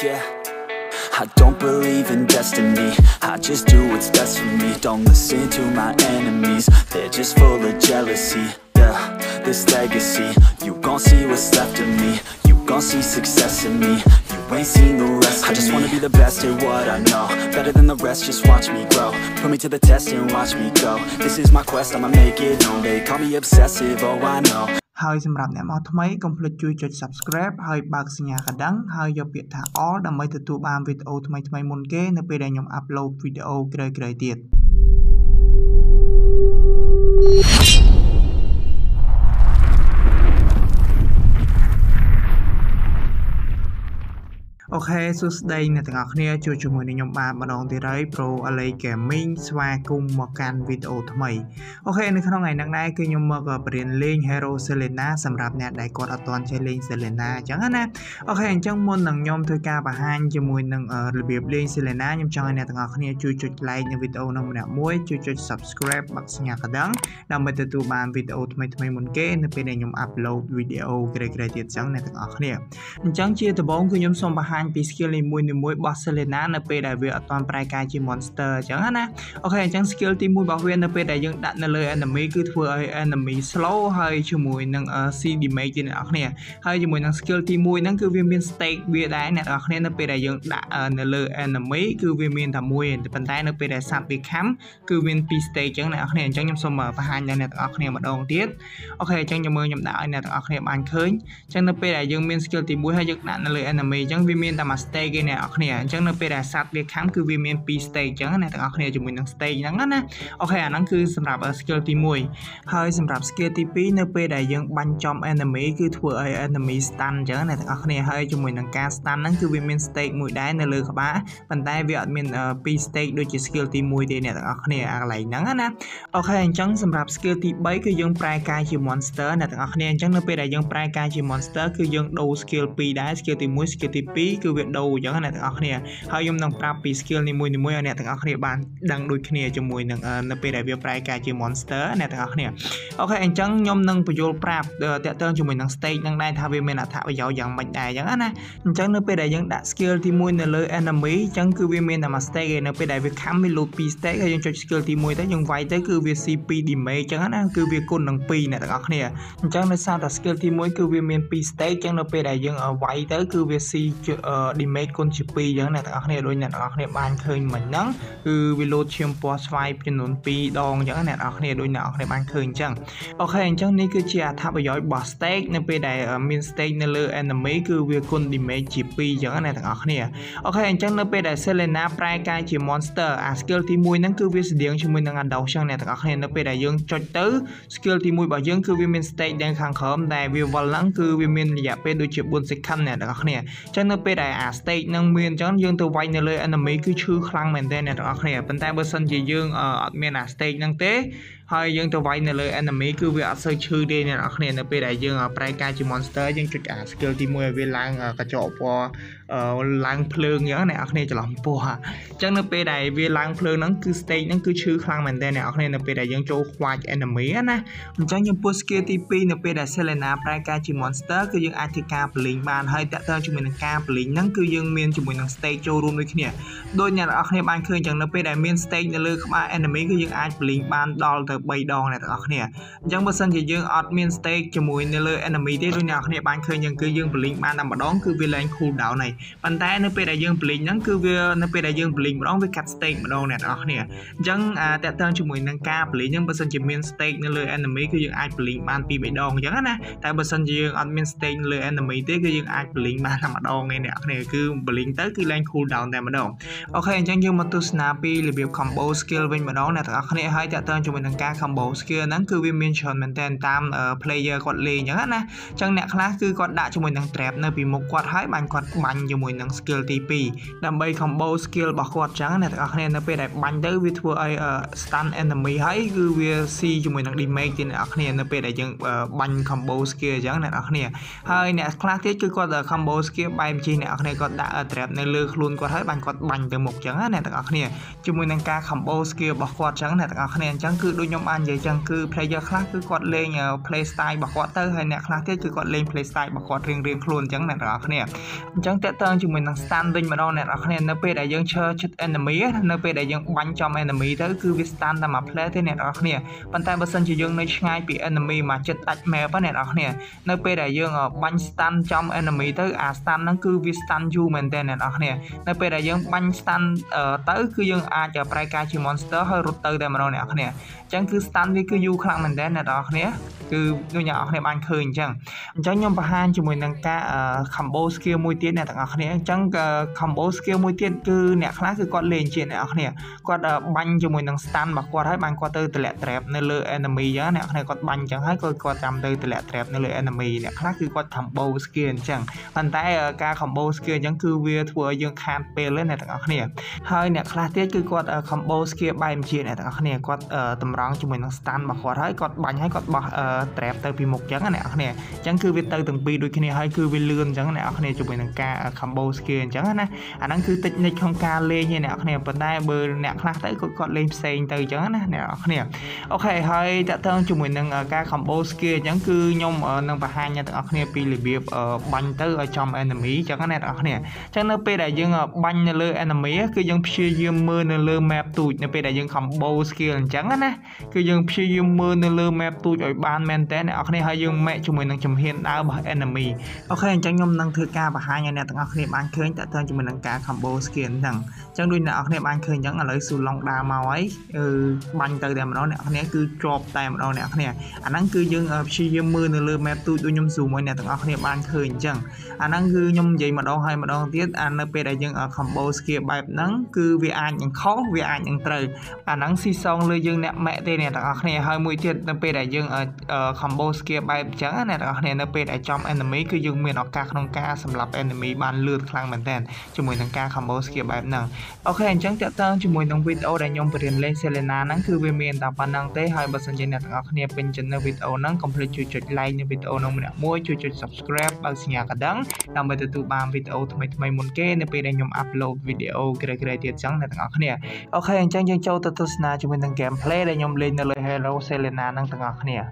yeah. I don't believe in destiny, I just do what's best for me. Don't listen to my enemies, they're just full of jealousy. Yeah, this legacy, you gon' see what's left of me. You gon' see success in me, you ain't seen the rest of me. I just wanna be the best at what I know, better than the rest, just watch me grow. Put me to the test and watch me go. This is my quest, I'ma make it known. They call me obsessive, oh I know. ហើយសម្រាប់អ្នកមកថ្មីកុំភ្លេចជួយចុច Subscribe ហើយបើកសញ្ញាកណ្ដឹងហើយយកពាក្យថា All ដើម្បីទទួលបានវីដេអូថ្មីៗមុនគេនៅពេលដែលខ្ញុំ upload វីដេអូក្រោយៗទៀត អូខេសួស្តីអ្នកទាំងអស់គ្នាជួបជាមួយនឹងខ្ញុំបាទម្ដងទៀតហើយ Pro LA Gaming ស្វាគមន៍មកកាន់វីដេអូថ្មីអូខេនៅក្នុងថ្ងៃនេះដែរគឺខ្ញុំមកបរៀនលេង Hero Selena សម្រាប់អ្នកដែលគាត់អត់ទាន់ចេះលេង Selena អញ្ចឹងណាអូខេអញ្ចឹងមុននឹងខ្ញុំធ្វើការបង្ហាញជាមួយនឹងរបៀបលេង Selena ខ្ញុំចង់ឲ្យអ្នកទាំងអស់គ្នាជួយចុច like នៅវីដេអូនោះម្នាក់មួយជួយចុច Subscribe បាក់សញ្ញាកណ្ដឹងដើម្បីទទួលបានវីដេអូថ្មីៗមុនគេនៅពេលដែលខ្ញុំ upload វីដេអូក្រោយៗទៀតអញ្ចឹងអ្នកទាំងអស់គ្នាអញ្ចឹងជាដំបូងគឺខ្ញុំសូមបង្ហាញពី skill នីមួយៗរបស់ Selena នៅពេលដែលវាអត់ទាន់ប្រែកាយជា monster អញ្ចឹងណាអូខេអញ្ចឹង skill ទី1របស់វានៅពេលដែលយើងដាក់នៅលើ enemy គឺធ្វើឲ្យ enemy slow ហើយជាមួយនឹង C damage ទេអ្នកនរគ្នាហើយជាមួយនឹង skill ទី1ហ្នឹងគឺវាមាន stake វាដែរអ្នកនរគ្នានៅពេលដែលយើងដាក់នៅលើ enemy គឺវាមានតែមួយប៉ុន្តែនៅពេលដែលសត្វវាខំគឺមាន2 stake អញ្ចឹងអ្នកនរគ្នាអញ្ចឹងខ្ញុំសូមបង្ហាញដល់អ្នកនរគ្នាម្ដងទៀតអូខេអញ្ចឹងខ្ញុំដាក់ឲ្យអ្នកនរគ្នាបានឃើញអញ្ចឹងនៅពេលដែលយើងមាន skill ទី1ហើយយើងដាក់នៅលើ enemy អញ្ចឹងវាមានតែstake គេអ្នកនរគ្នាអញ្ចឹងនៅពេលដែលសត្វវាខំគឺវាមាន2 stake អញ្ចឹងអ្នកទាំងអស់គ្នាជាមួយនឹង stake ហ្នឹងណាអូខេអាហ្នឹងគឺសម្រាប់ skill ទី1ហើយសម្រាប់ skill ទី2នៅពេលដែលយើងបាញ់ចំ enemy គឺធ្វើឲ្យ enemy stun អញ្ចឹងអ្នកទាំងអស់គ្នាហើយជាមួយនឹងការ stun ហ្នឹងគឺវាមាន stake មួយដែរនៅលើក្បាលប៉ុន្តែវាអត់មាន2 stake ដូចជា skill ទី1ទេអ្នកទាំងអស់គ្នាអាកន្លែងហ្នឹងណាអូខេអញ្ចឹងសម្រាប់ skill ទី3គឺយើងប្រែកាយជា monster អ្នកទាំងអស់គ្នាអញ្ចឹងនៅពេលដែលយើងប្រែកាយជា monster គឺយើងដូរ skill 2ដែរ skill ទី1 skill ទី2គឺវាដូរអញ្ចឹងអ្នកទាំងអស់គ្នាហើយខ្ញុំនឹងប្រាប់ពី skill នីមួយៗឲ្យអ្នកទាំងអស់គ្នាបានដឹងដូចគ្នាជាមួយនឹងនៅពេលដែលវាប្រែកាយជា monster អ្នកទាំងអស់គ្នាអូខេអញ្ចឹងខ្ញុំនឹងបញ្យល់ប្រាប់តាក់ទងជាមួយនឹង stage នឹងដែរថាវាមានអត្ថប្រយោជន៍យ៉ាងម៉េចដែរអញ្ចឹងណាអញ្ចឹងនៅពេលដែលយើងដាក់ skill ទី1នៅលើ enemy អញ្ចឹងគឺវាមានតែមួយ stage ឯនៅពេលដែលវាខំវា load 2 stage ហើយយើងចុច skill ទី1ទៅយើងវាយទៅគឺវា C2 damage អញ្ចឹងណាគឺវាគុណនឹង2អ្នកទាំងអស់គ្នាអញ្ចឹងដោយសារតែ skill ទី1គឺវាមាន2 stage អញ្ចឹងនៅពេលដែលយើងវាយទៅគឺវា C damage គុណជា2អញ្ចឹងអ្នកទាំងអស់គ្នាដូចអ្នកទាំងអស់គ្នាបានឃើញមិញហ្នឹងគឺវាលោតឈាមពណ៌ស្វាយចំនួន2ដងអញ្ចឹងអ្នកទាំងអស់គ្នាដូចអ្នកទាំងអស់គ្នាបានឃើញអញ្ចឹងអូខេអញ្ចឹងនេះគឺជាអត្ថប្រយោជន៍របស់ stake នៅពេលដែលមាន stake នៅលើ enemy គឺវាគុណ damage ជា2អញ្ចឹងអ្នកទាំងអស់គ្នាអូខេអញ្ចឹងនៅពេលដែល Selena ប្រែកាយជា monster អា skill ទី1ហ្នឹងគឺវាស្តៀងជាមួយនឹង Adosh អញ្ចឹងអ្នកទាំងអស់គ្នានៅពេលដែលយើងចុចទៅ skill ទី1របស់យើងគឺវាមាន stake នៅខាងក្រោមតែវាវល់ហ្នឹងគឺវាមានរយៈពេលដូចជា4 second អ្នកទាំងអស់គ្នាអញ្ចឹងនៅពេលដែលអា stake ហ្នឹងមានអញ្ចឹងយើងទៅវាយនៅលើ enemy គឺឈឺខ្លាំងមែនទែនអ្នកទាំងអស់គ្នាប៉ុន្តែបើសិនជាយើងអត់មានអា stake ហ្នឹងទេហើយយើងទៅវាយនៅលើ enemy គឺវាអត់សូវឈឺទេអ្នកនរគ្នានៅពេលដែលយើងប្រែកាយជា monster យើងចុចអា skill ទី1ឲ្យវាឡើងកញ្ចក់ពណ៌ឡើងភ្លើងអញ្ចឹងអ្នកនរគ្នាច្រឡំពណ៌អញ្ចឹងនៅពេលដែលវាឡើងភ្លើងហ្នឹងគឺ stage ហ្នឹងគឺឈឺខ្លាំងមែនទែនអ្នកនរគ្នានៅពេលដែលយើងចូលខ្វាច enemy ណាអញ្ចឹងខ្ញុំពោះ skill ទី2នៅពេលដែល Selena ប្រែកាយជា monster គឺយើងអាចធ្វើការបលីងបានហើយតាក់ទងជាមួយនឹងការបលីងហ្នឹងគឺយើងមានជាមួយនឹង stage ចូលរួមដូចគ្នាដូចអ្នកនរគ្នាបានឃើញអញ្ចឹងនៅពេលដែលមាន stage នៅលើក្បាល enemy គឺយើងអាចបលីងបានដល់ទៅ3ដងអ្នកទាំងអស់គ្នាអញ្ចឹងបើសិនជាយើងអត់មាន stake ជាមួយនៅលើ enemy ទេដូចអ្នកនរគ្នាបានឃើញអញ្ចឹងគឺយើងបលីងបានតែម្ដងគឺវាឡើង cool down ហើយប៉ុន្តែនៅពេលដែលយើងបលីងហ្នឹងគឺវានៅពេលដែលយើងបលីងម្ដងវាកាត់ stake ម្ដងអ្នកទាំងអស់គ្នាអញ្ចឹងតាក់ទងជាមួយនឹងការបលីងហ្នឹងបើសិនជាមាន stake នៅលើ enemy គឺយើងអាចបលីងបាន2 3ដងអញ្ចឹងណាតែបើសិនជាយើងអត់មាន stake នៅលើ enemy ទេគឺយើងអាចបលីងបានតែម្ដងឯអ្នកគ្នាគឺបលីងទៅគឺឡើង cool down តែម្ដងអូខេអញ្ចឹងយើងមកទស្សនាពីរបៀប combo skill វិញម្ដងអ្នកទាំងអស់គ្នាហើយតាក់ទងជាមួយនឹងការ combo skill ហ្នឹងគឺវាមានច្រើនមែនតើតាម player គាត់លេងអញ្ចឹងណាអញ្ចឹងអ្នកខ្លះគឺគាត់ដាក់ជាមួយនឹង trap នៅពីមុខគាត់ហើយបានគាត់បាញ់ជាមួយនឹង skill ទី2ដើម្បី combo skill របស់គាត់អញ្ចឹងអ្នកទាំងអស់គ្នានៅពេលដែលបាញ់ទៅវាធ្វើឲ្យ stun enemy ហើយគឺវា C ជាមួយនឹង damage ទេអ្នកទាំងអស់គ្នានៅពេលដែលយើងបាញ់ combo skill អញ្ចឹងអ្នកទាំងអស់គ្នាហើយអ្នកខ្លះទៀតគឺគាត់ combo skill បែបជាអ្នកទាំងអស់គ្នាគាត់ដាក់ trap នៅលើខ្លួនគាត់ហើយបានគាត់បាញ់ទៅមុខអញ្ចឹងអ្នកទាំងអស់គ្នាជាមួយនឹងការ combo skill របស់គាត់អញ្ចឹងអ្នកទាំងអស់គ្នាអញ្ចឹងគឺដូចខ្ញុំខ្ញុំបាននិយាយចឹងគឺ player ខ្លះគឺគាត់លេង play style របស់គាត់ទៅហើយអ្នកខ្លះទៀតគឺគាត់លេង play style របស់គាត់រៀងៗខ្លួនអញ្ចឹងអ្នកទាំងអស់គ្នាអញ្ចឹងតើតើជាមួយនឹង stand វិញម្ដងអ្នកទាំងអស់គ្នានៅពេលដែលយើងឈរជិត enemy នៅពេលដែលយើងបាញ់ចំ enemy ទៅគឺវា stand តែមួយ play ទេអ្នកទាំងអស់គ្នាប៉ុន្តែបើសិនជាយើងនៅឆ្ងាយពី enemy មកជិតដាច់ map អ្នកទាំងអស់គ្នានៅពេលដែលយើងបាញ់ stand ចំ enemy ទៅអា stand ហ្នឹងគឺវា stand យូរមែនទែនអ្នកទាំងអស់គ្នានៅពេលដែលយើងបាញ់ stand ទៅគឺយើងអាចប្រែកាយជា monster ហើយរត់ទៅតែម្ដងអ្នកទាំងអស់គ្នាអញ្ចឹងគឺ stand វាគឺយូរខ្លាំងមែនទែនអ្នកទាំងអស់គ្នាគឺដូចអ្នកទាំងអស់គ្នាបានឃើញអញ្ចឹងខ្ញុំបង្ហាញជាមួយនឹងការ combo skill មួយទៀតអ្នកទាំងអស់គ្នាអញ្ចឹង combo skill មួយទៀតគឺអ្នកខ្លះគឺគាត់លេងជាអ្នកទាំងអស់គ្នាគាត់បាញ់ជាមួយនឹង stand របស់គាត់ហើយបានគាត់ទៅតម្លាក់ trap នៅលើ enemy អញ្ចឹងអ្នកខ្លះគាត់បាញ់អញ្ចឹងហើយគាត់ចាំទៅតម្លាក់ trap នៅលើ enemy អ្នកខ្លះគឺគាត់ combo skill អញ្ចឹងប៉ុន្តែការ combo skill អញ្ចឹងគឺវាធ្វើឲ្យយើងខាតពេលទេអ្នកទាំងអស់គ្នាហើយអ្នកខ្លះទៀតគឺគាត់ combo skill បែបជាអ្នកទាំងអស់គ្នាគាត់តម្រង់ជាមួយនឹង stand របស់គាត់ហើយគាត់បាញ់ហើយគាត់បោះ trap ទៅពីមុខអញ្ចឹងអ្នកទាំងអស់គ្នាអញ្ចឹងគឺវាទៅទាំងពីរដូចគ្នាហើយគឺវាលឿនអញ្ចឹងអ្នកទាំងអស់គ្នាជាមួយនឹងការ combo skill អញ្ចឹងណាអាហ្នឹងគឺ technique ក្នុងការលេងឯអ្នកទាំងអស់គ្នាប៉ុន្តែបើអ្នកខ្លះទៅគាត់លេងផ្សេងទៅអញ្ចឹងណាអ្នកទាំងអស់គ្នាអូខេហើយតើតើជាមួយនឹងការ combo skill អញ្ចឹងគឺខ្ញុំនឹងបង្ហាញអ្នកទាំងអស់គ្នាពីរបៀបបាញ់ទៅឲ្យចំ enemy អញ្ចឹងណាអ្នកទាំងអស់គ្នាអញ្ចឹងនៅពេលដែលយើងបាញ់នៅលើ enemy គឺយើងព្យាយាមមើលនៅលើ map ទូចនៅពេលដែលយើង combo skill អញ្ចឹងណាគឺយើងព្យាយាមមើលនៅលើ map ទូចឲ្យបានមែនតើអ្នកទាំងអស់គ្នាហើយយើងមេកជាមួយនឹងជំហានដើររបស់ enemy អូខេអញ្ចឹងខ្ញុំនឹងធ្វើការបង្ហាញឲ្យអ្នកទាំងអស់គ្នាបានឃើញតើតើជាមួយនឹងការ combo skill ហ្នឹងអញ្ចឹងដូចអ្នកទាំងអស់គ្នាបានឃើញអញ្ចឹងឥឡូវស៊ូឡុងដើរមកហើយបាញ់ទៅតែម្ដងអ្នកទាំងអស់គ្នាគឺជាប់តែម្ដងអ្នកទាំងអស់គ្នាអាហ្នឹងគឺយើងព្យាយាមមើលនៅលើ map ទូចដូចខ្ញុំ zoom ឲ្យអ្នកទាំងអស់គ្នាបានឃើញអញ្ចឹងអាហ្នឹងគឺខ្ញុំនិយាយម្ដងហើយម្ដងទៀតនៅពេលដែលយើង combo skill បែបហ្នឹងគឺវាអាចនឹងខុសវាអាចនឹងត្រូវអាហ្នឹងស៊ីសងលើយើងអ្នកម៉ែទេអ្នកទាំងអស់គ្នាហើយមួយទៀតនៅពេលដែលយើង combo skill បែបអញ្ចឹងអ្នកទាំងអស់គ្នានៅពេលដែលចំ enemy គឺយើងមានឱកាសក្នុងការសម្លាប់ enemy បានលឿនខ្លាំងមែនទែនជាមួយនឹងការ combo skill បែបហ្នឹងអូខេអញ្ចឹងតើតើជាមួយនឹងវីដេអូដែលខ្ញុំបរៀនលេង Selena ហ្នឹងគឺវាមានតែប៉ុណ្្នឹងទេហើយបើសិនជាអ្នកទាំងអស់គ្នាពេញចិត្តនៅវីដេអូហ្នឹងកុំភ្លេចជួយចុច like នៅវីដេអូហ្នឹងម្នាក់មួយជួយចុច subscribe បើកសញ្ញាកណ្ដឹងដើម្បីទទួលបានវីដេអូថ្មីៗមុនគេនៅពេលដែលខ្ញុំ upload វីដេអូក្រេៗទៀតចឹងអ្នកទាំងអស់គ្នាអូខេអញ្ចឹងយើងចូលទៅទស្សនាជាមួយនឹង gameplay ដែលខ្ញុំលេងនៅលើ Hero Selena ហ្នឹងទាំងអស់គ្នា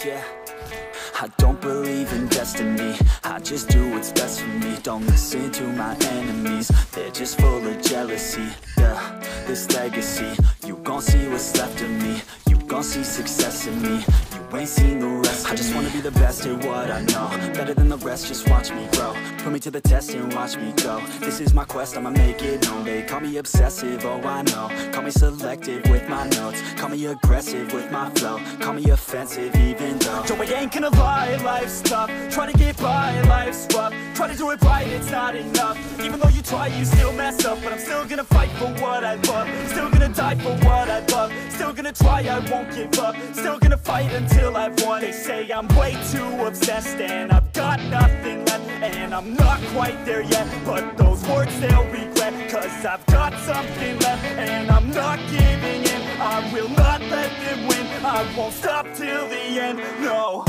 yeah. I don't believe in destiny, I just do what's best for me. Don't listen to my enemies, they're just full of jealousy. Yeah, this legacy, you gon' see what's left of me. You gon' see success in me, you ain't seen the rest of me. I just wanna be the best at what I know, better than the rest, just watch me grow. Put me to the test and watch me go. This is my quest, I'ma make it known. They call me obsessive, oh I know. Call me selective with my notes, call me aggressive with my flow. Call me offensive even though Joe, I ain't gonna lie, life's tough. Try to get by, life's rough. Try to do it right, it's not enough. Even though you try, you still mess up. But I'm still gonna fight for what I love. Still gonna die for what I love. Still gonna try, I won't give up. Still gonna fight until I've won. They say I'm way too obsessed and I've got nothing left, and I'm not quite there yet, but those words they'll regret. Cause I've got something left and I'm not giving in. I will not let them win, I won't stop till the end, no.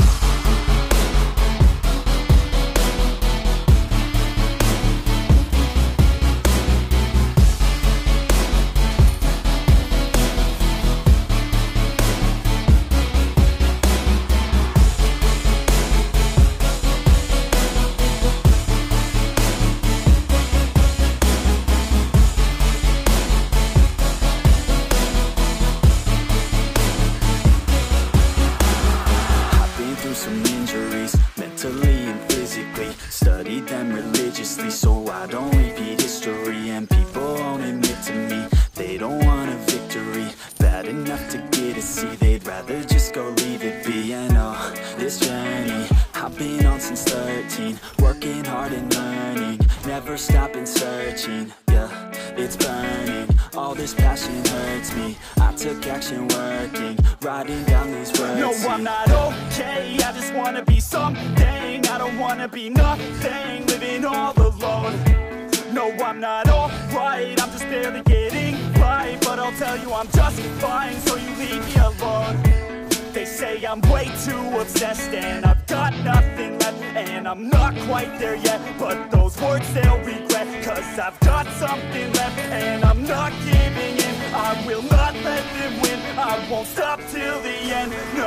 Some injuries, mentally and physically. Studied them religiously so I don't repeat history. And people won't admit to me they don't want a victory bad enough to get a C. They'd rather just go leave it be. I know this journey I've been on since 13, working hard and learning, never stopping searching. Yeah, it's burning, all this passion hurts me. I took action working, writing down these words. No, I'm not okay, I just wanna be something. I don't wanna be nothing, living all alone. No, I'm not alright, I'm just barely getting by. But I'll tell you I'm just fine, so you leave me alone. They say I'm way too obsessed and I've got nothing left, and I'm not quite there yet, but those words they'll regret. Cause I've got something left and I'm not giving in. I will not let them win, I won't stop till the end, no.